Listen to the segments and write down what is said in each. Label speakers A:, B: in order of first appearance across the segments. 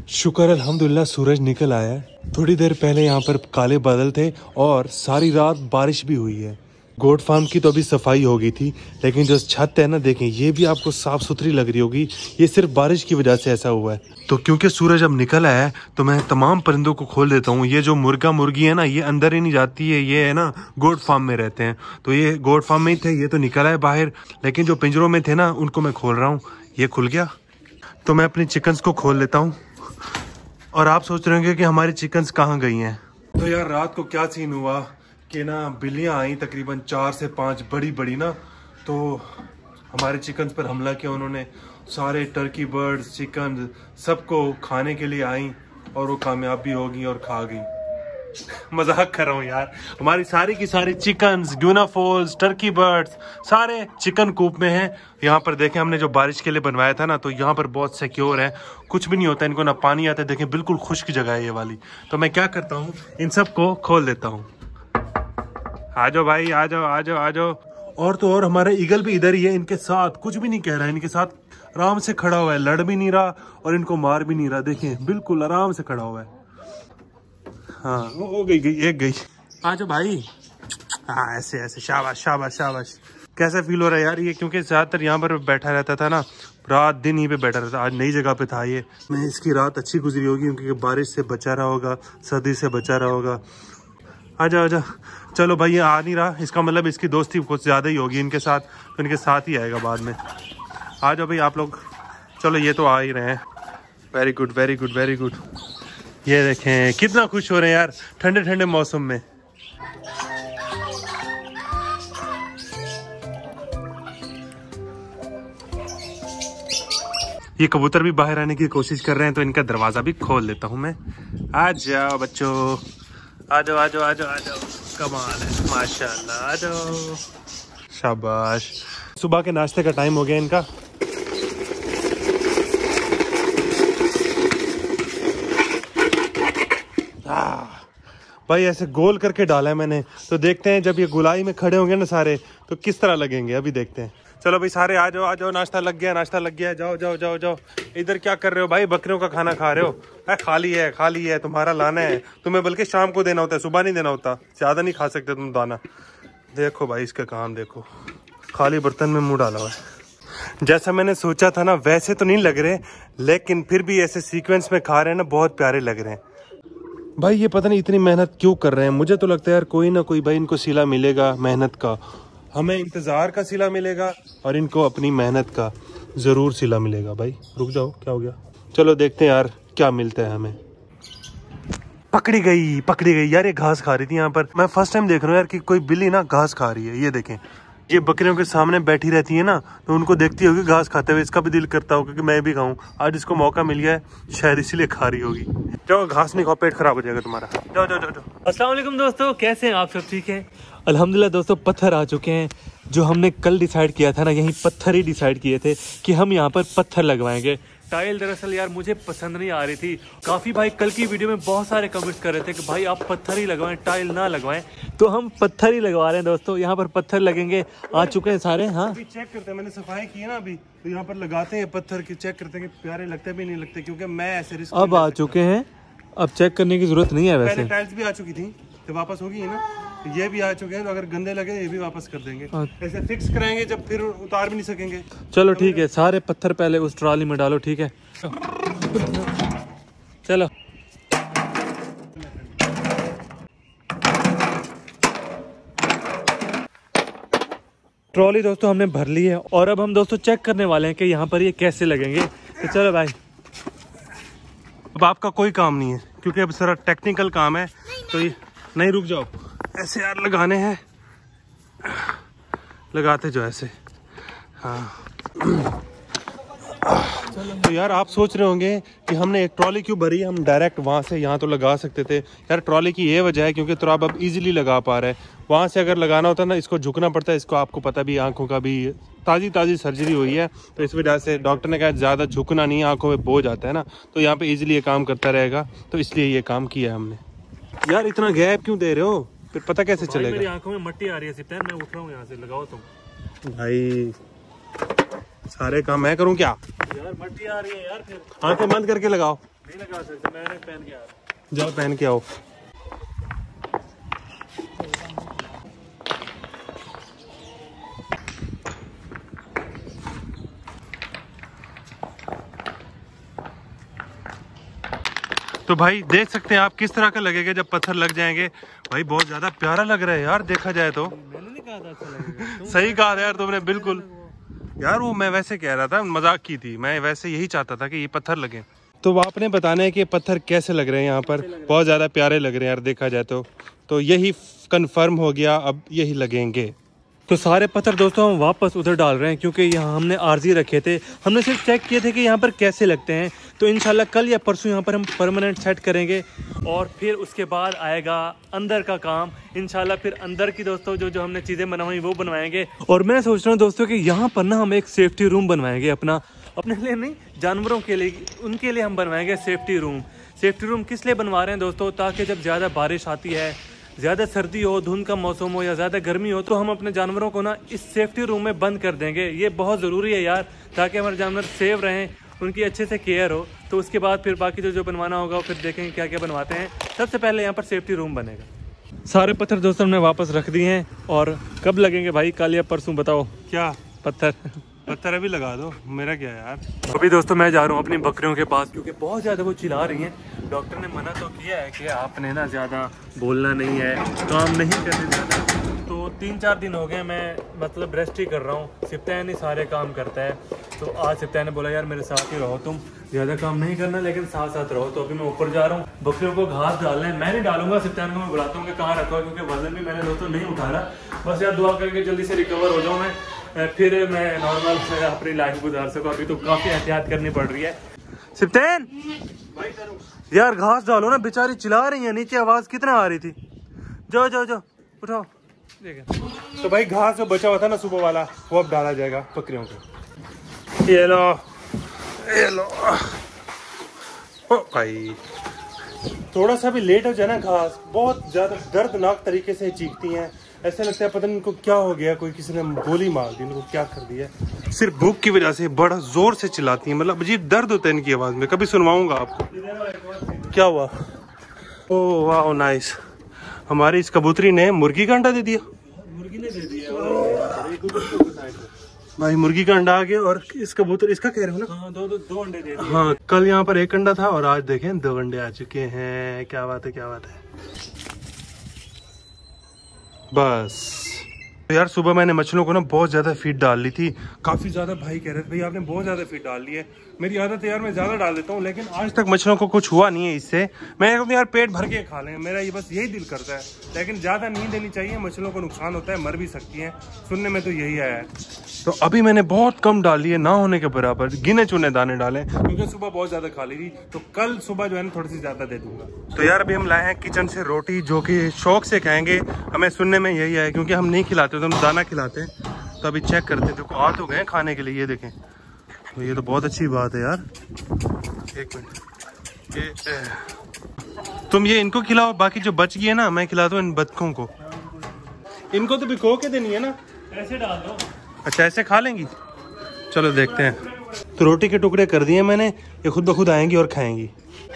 A: शुक्र अल्हम्दुलिल्लाह सूरज निकल आया है। थोड़ी देर पहले यहाँ पर काले बादल थे और सारी रात बारिश भी हुई है। गोट फार्म की तो अभी सफाई हो गई थी, लेकिन जो छत है ना, देखें ये भी आपको साफ सुथरी लग रही होगी। ये सिर्फ बारिश की वजह से ऐसा हुआ है। तो क्योंकि सूरज अब निकल आया है तो मैं तमाम परिंदों को खोल देता हूँ। ये जो मुर्गा मुर्गी है ना, ये अंदर ही नहीं जाती है, ये है ना गोट फार्म में रहते हैं। तो ये गोट फार्म में ही थे, ये तो निकल आए बाहर, लेकिन जो पिंजरों में थे ना उनको मैं खोल रहा हूँ। ये खुल गया तो मैं अपनी चिकन्स को खोल लेता हूँ। और आप सोच रहे होंगे कि हमारी चिकन्स कहाँ गई हैं। तो यार रात को क्या सीन हुआ कि ना बिल्लियाँ आई तकरीबन 4 से 5 बड़ी बड़ी ना, तो हमारे चिकन्स पर हमला किया उन्होंने। सारे टर्की बर्ड्स चिकन सबको खाने के लिए आई और वो कामयाब भी हो गई और खा गई। मजाक कर रहा हूँ यार। हमारी सारी की सारी चिकन्स, ग्यूनाफोल्स, टर्की बर्ड्स सारे चिकन कूप में हैं। यहाँ पर देखें हमने जो बारिश के लिए बनवाया था ना, तो यहाँ पर बहुत सिक्योर है, कुछ भी नहीं होता इनको, ना पानी आता है। देखें बिल्कुल खुश्क जगह है ये वाली। तो मैं क्या करता हूँ, इन सबको खोल देता हूँ। आ जाओ भाई, आ जाओ आ जाओ आ जाओ। और तो और हमारा ईगल भी इधर ही है, इनके साथ कुछ भी नहीं कह रहा है, इनके साथ आराम से खड़ा हुआ है, लड़ भी नहीं रहा और इनको मार भी नहीं रहा। देखें बिल्कुल आराम से खड़ा हुआ है। हाँ वो गई एक गई। आ जाओ भाई। हाँ ऐसे ऐसे, शाबाश शाबाश शाबाश। कैसा फील हो रहा है यार ये, क्योंकि ज्यादातर यहाँ पर बैठा रहता था ना, रात दिन यहीं पे बैठा रहता। आज नई जगह पे था ये। मैं इसकी रात अच्छी गुजरी होगी क्योंकि बारिश से बचा रहा होगा, सर्दी से बचा रहा होगा। आजा आजा। चलो भाई ये आ नहीं रहा, इसका मतलब इसकी दोस्ती कुछ ज़्यादा ही होगी इनके साथ, तो इनके साथ ही आएगा बाद में। आ जाओ भाई आप लोग। चलो ये तो आ ही रहे हैं। Very good very good very good. ये देखें कितना खुश हो रहे हैं यार ठंडे ठंडे मौसम में। ये कबूतर भी बाहर आने की कोशिश कर रहे हैं, तो इनका दरवाज़ा भी खोल देता हूँ मैं। आ जाओ बच्चों, आ जाओ आ जाओ आ जाओ आ जाओ। कमाल है माशाल्लाह, आ जाओ शाबाश। सुबह के नाश्ते का टाइम हो गया इनका। भाई ऐसे गोल करके डाला है मैंने, तो देखते हैं जब ये गुलाई में खड़े होंगे ना सारे, तो किस तरह लगेंगे, अभी देखते हैं। चलो भाई सारे आ जाओ, नाश्ता लग गया नाश्ता लग गया। जाओ जाओ जाओ जाओ। इधर क्या कर रहे हो भाई, बकरियों का खाना खा रहे हो? खाली है तुम्हारा लाना है, तुम्हें बल्कि शाम को देना होता है, सुबह नहीं देना होता। ज्यादा नहीं खा सकते तुम दाना। देखो भाई इसका काम देखो, खाली बर्तन में मुंह डाला हुआ है। जैसा मैंने सोचा था ना वैसे तो नहीं लग रहे, लेकिन फिर भी ऐसे सीक्वेंस में खा रहे हैं ना, बहुत प्यारे लग रहे हैं। भाई ये पता नहीं इतनी मेहनत क्यों कर रहे हैं। मुझे तो लगता है यार कोई ना कोई भाई इनको सिला मिलेगा मेहनत का। हमें इंतजार का सिला मिलेगा और इनको अपनी मेहनत का जरूर सिला मिलेगा। भाई रुक जाओ, क्या हो गया? चलो देखते हैं यार क्या मिलता है हमें। पकड़ी गई यार, ये घास खा रही थी यहाँ पर। मैं फर्स्ट टाइम देख रहा हूँ यार कि कोई बिल्ली ना घास खा रही है। ये देखें, ये बकरियों के सामने बैठी रहती है ना, तो उनको देखती होगी घास खाते हुए, इसका भी दिल करता होगा कि मैं भी खाऊं। आज इसको मौका मिल गया है, शायद इसीलिए खा रही होगी। जाओ घास नहीं खाओ, पेट खराब हो जाएगा तुम्हारा। जाओ जाओ जाओ जाओ।
B: अस्सलाम वालेकुम दोस्तों, कैसे हैं आप सब? ठीक है अल्हम्दुलिल्लाह। दोस्तों पत्थर आ चुके हैं। जो हमने कल डिसाइड किया था ना, यही पत्थर ही डिसाइड किए थे कि हम यहाँ पर पत्थर लगवाएंगे। टाइल दरअसल यार मुझे पसंद नहीं आ रही थी। काफ़ी भाई कल की वीडियो में बहुत सारे कमेंट्स कर रहे थे कि भाई आप पत्थर ही लगवाएं, टाइल ना लगवाएं। तो हम पत्थर ही लगवा रहे हैं दोस्तों। यहाँ पर पत्थर लगेंगे, आ चुके हैं सारे। हाँ
A: अभी चेक करते हैं, मैंने सफाई की है ना अभी, तो यहाँ पर लगाते हैं पत्थर की, चेक करते हैं कि प्यारे लगते भी नहीं लगते, क्योंकि मैं ऐसे रिस्क
B: अब आ चुके हैं, अब चेक करने की जरूरत नहीं है। वैसे
A: टाइल्स भी आ चुकी थी तो वापस होगी है ना, ये भी आ चुके हैं, तो अगर गंदे लगे ये भी वापस कर देंगे। ऐसे फिक्स कराएंगे जब फिर उतार भी नहीं सकेंगे।
B: चलो ठीक है, सारे पत्थर पहले उस ट्रॉली में डालो। ठीक है चलो। ट्रॉली दोस्तों हमने भर ली है और अब हम दोस्तों चेक करने वाले हैं कि यहाँ पर ये कैसे लगेंगे। तो चलो भाई।
A: अब आपका कोई काम नहीं है क्योंकि अब सारा टेक्निकल काम है, तो ये नहीं, रुक जाओ। ऐसे यार लगाने हैं, लगाते जो ऐसे। हाँ तो यार आप सोच रहे होंगे कि हमने एक ट्रॉली क्यों भरी, हम डायरेक्ट वहाँ से यहाँ तो लगा सकते थे। यार ट्रॉली की ये वजह है क्योंकि तुराब अब इजीली लगा पा रहा है। वहाँ से अगर लगाना होता ना, इसको झुकना पड़ता है। इसको आपको पता भी, आंखों का भी ताज़ी सर्जरी हुई है, तो इस वजह से डॉक्टर ने कहा ज़्यादा झुकना नहीं है, आंखों में बोझ आता है ना, तो यहाँ पे इजीली ये काम करता रहेगा, तो इसलिए ये काम किया है हमने। यार इतना गैप क्यों दे रहे हो, फिर पता कैसे चलेगा?
B: मेरी आंखों में मट्टी आ रही है सिप्तान, मैं उठ रहा हूँ यहाँ से, लगाओ तुम।
A: भाई सारे काम मैं करूँ क्या?
B: यार मट्टी आ रही है यार, फिर
A: आंखें बंद करके लगाओ।
B: नहीं लगा सकते, मैंने पहन के आ रहा।
A: जाओ पहन के आओ। तो भाई देख सकते हैं आप किस तरह का लगेगा जब पत्थर लग जाएंगे। भाई बहुत ज्यादा प्यारा लग रहा है यार, देखा जाए तो।
B: मैंने नहीं कहा था अच्छा लगेगा।
A: सही कहा था यार तुमने, बिल्कुल यार। वो मैं वैसे कह रहा था, मजाक की थी, मैं वैसे यही चाहता था कि ये पत्थर लगे। तो आपने बताना है कि पत्थर कैसे लग रहे हैं यहाँ पर। बहुत ज्यादा प्यारे लग रहे हैं यार, देखा जाए तो यही कंफर्म हो गया, अब यही लगेंगे।
B: तो सारे पत्थर दोस्तों हम वापस उधर डाल रहे हैं, क्योंकि यहाँ हमने आर्जी रखे थे। हमने सिर्फ चेक किए थे कि यहाँ पर कैसे लगते हैं। तो इंशाल्लाह कल या परसों यहाँ पर हम परमानेंट सेट करेंगे, और फिर उसके बाद आएगा अंदर का काम। इंशाल्लाह फिर अंदर की दोस्तों जो हमने चीज़ें बनवाई वो बनवाएंगे। और मैं सोच रहा हूँ दोस्तों कि यहाँ पर ना हम एक सेफ्टी रूम बनवाएंगे अपने लिए नहीं, जानवरों के लिए, उनके लिए हम बनवाएंगे सेफ्टी रूम। सेफ्टी रूम किस लिए बनवा रहे हैं दोस्तों? ताकि जब ज़्यादा बारिश आती है, ज़्यादा सर्दी हो, धुंध का मौसम हो या ज़्यादा गर्मी हो, तो हम अपने जानवरों को ना इस सेफ्टी रूम में बंद कर देंगे। ये बहुत ज़रूरी है यार, ताकि हमारे जानवर सेफ रहें, उनकी अच्छे से केयर हो। तो उसके बाद फिर बाकी जो बनवाना होगा फिर देखेंगे क्या क्या बनवाते हैं। सबसे पहले यहाँ पर सेफ्टी रूम बनेगा। सारे पत्थर दोस्तों हमने वापस रख दिए हैं। और कब लगेंगे भाई, कल या परसों? बताओ
A: क्या
B: पत्थर
A: अभी लगा दो, मेरा क्या यार।
B: अभी दोस्तों मैं जा रहा हूँ अपनी बकरियों के पास, क्योंकि बहुत ज़्यादा वो चिल्ला रही हैं। डॉक्टर ने मना तो किया है कि आपने ना ज़्यादा बोलना नहीं है, काम नहीं करने ज़्यादा। तो 3-4 दिन हो गए मैं मतलब रेस्ट ही कर रहा हूँ। सिप्तैन ही सारे काम करता है। तो आज सिप्तैन ने बोला यार मेरे साथ ही रहो, तुम ज़्यादा काम नहीं करना लेकिन साथ साथ रहो। तो अभी मैं ऊपर जा रहा हूँ, बकरियों को घास डालना है। मैं नहीं डालूंगा, सिप्तैन को मैं बुलाता हूँ कि कहाँ रखा, क्योंकि वजन भी मैंने दोस्तों नहीं उठा रहा। बस यार दुआ करके जल्दी से रिकवर हो जाऊँ मैं, फिर मैं नॉर्मल अपनी लाइफ गुजार सकूँ। अभी तो काफ़ी एहतियात करनी पड़ रही है। सिप्तैन यार घास डालो ना, बेचारी चिल्ला रही है नीचे, आवाज़ कितना आ रही थी। जाओ जाओ जाओ उठाओ।
A: तो भाई घास जो बचा हुआ था ना सुबह वाला, वो अब डाला जाएगा बकरियों को। ये लो ओ भाई, थोड़ा सा भी लेट हो जाए ना, घास बहुत ज्यादा दर्दनाक तरीके से चीखती हैं। ऐसा लगता है पता नहीं इनको क्या हो गया, कोई किसी ने गोली मार दी, इनको क्या कर दिया। सिर्फ भूख की वजह से बड़ा जोर से चिल्लाती हैं, मतलब अजीब दर्द होता है इनकी आवाज में। कभी सुनवाऊंगा आपको। क्या हुआ? ओह वाह नाइस, हमारी इस कबूतरी ने मुर्गी का अंडा दे दिया।
B: मुर्गी ने दे दिया
A: भाई, मुर्गी का अंडा आ गया। और इस कबूतर, इसका कह रहे हो ना?
B: हाँ, दो अंडे दे दिए।
A: हाँ, कल यहाँ पर एक अंडा था और आज देखें 2 अंडे आ चुके हैं। क्या बात है, क्या बात है। बस तो यार सुबह मैंने मछलियों को ना बहुत ज्यादा फीड डाल ली थी। काफी ज्यादा भाई कह रहे थे भाई आपने बहुत ज्यादा फीड डाल ली है। मेरी आदत है यार, मैं ज्यादा डाल देता हूँ, लेकिन आज तक मछलियों को कुछ हुआ नहीं है इससे। मैं यार पेट भर के खा लें, मेरा ये बस यही दिल करता है। लेकिन ज्यादा नहीं देनी चाहिए, मछलियों को नुकसान होता है, मर भी सकती हैं। सुनने में तो यही आया है। तो अभी मैंने बहुत कम डाली है, ना होने के बराबर, गिने चुने दाने डाले, क्योंकि सुबह बहुत ज्यादा खा ली थी। तो कल सुबह जो है ना थोड़ी सी ज्यादा दे दूंगा। तो यार अभी हम लाए हैं किचन से रोटी, जो कि शौक से खाएंगे। हमें सुनने में यही आया, क्योंकि हम नहीं खिलाते तो हम दाना खिलाते हैं। तो अभी चेक करते देखो, आ तो गए खाने के लिए, ये देखें। तो ये तो बहुत अच्छी बात है यार। एक मिनट, तुम ये इनको खिलाओ, बाकी जो बच गई है ना मैं खिलाता हूँ इन बतखों को। इनको तो भिगो के देनी है ना,
B: ऐसे डाल दो।
A: अच्छा ऐसे खा लेंगी, चलो देखते हैं। तो रोटी के टुकड़े कर दिए मैंने, ये खुद ब खुद आएंगी और खाएंगी।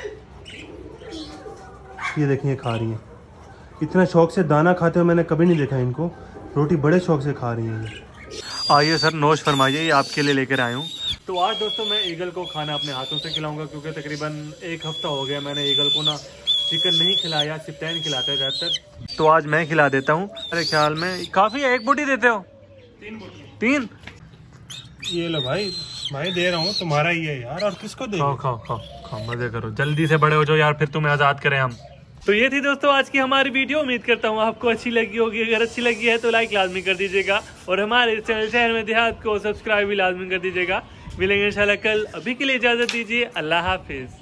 A: ये देखिए खा रही हैं, इतना शौक से दाना खाते हुए मैंने कभी नहीं देखा इनको। रोटी बड़े शौक से खा रही हैं।
B: आइए सर, नोश फरमाइए, ये आपके लिए लेकर आया हूँ। तो आज दोस्तों मैं ईगल को खाना अपने हाथों से खिलाऊंगा, क्योंकि तकरीबन 1 हफ्ता हो गया मैंने ईगल को ना चिकन नहीं खिलाया। सिप्तैन खिलाता है ज़्यादातर, तो आज मैं खिला देता हूँ। मेरे ख्याल में काफ़ी है। 1 बोटी देते हो? 3।
A: ये लो भाई, मैं दे रहा हूँ, तुम्हारा ही है यार, और किसको दे?
B: खाओ खाओ खाओ खाओ, मजे करो, जल्दी से बड़े हो जाओ यार, फिर तुम्हें आज़ाद करें हम। तो ये थी दोस्तों आज की हमारी वीडियो। उम्मीद करता हूँ आपको अच्छी लगी होगी। अगर अच्छी लगी है तो लाइक लाजमी कर दीजिएगा, और हमारे चैनल शहर में देहात को सब्सक्राइब भी लाजमी कर दीजिएगा। मिलेंगे इंशाल्लाह कल। अभी के लिए इजाज़त दीजिए, अल्लाह हाफिज़।